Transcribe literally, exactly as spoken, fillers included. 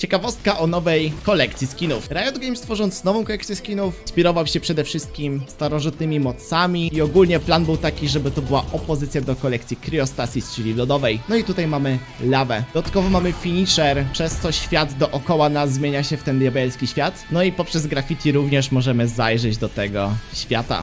Ciekawostka o nowej kolekcji skinów. Riot Games, tworząc nową kolekcję skinów, inspirował się przede wszystkim starożytnymi mocami i ogólnie plan był taki, żeby to była opozycja do kolekcji Cryostasis, czyli lodowej. No i tutaj mamy lawę. Dodatkowo mamy finisher, przez co świat dookoła nas zmienia się w ten diabelski świat. No i poprzez graffiti również możemy zajrzeć do tego świata.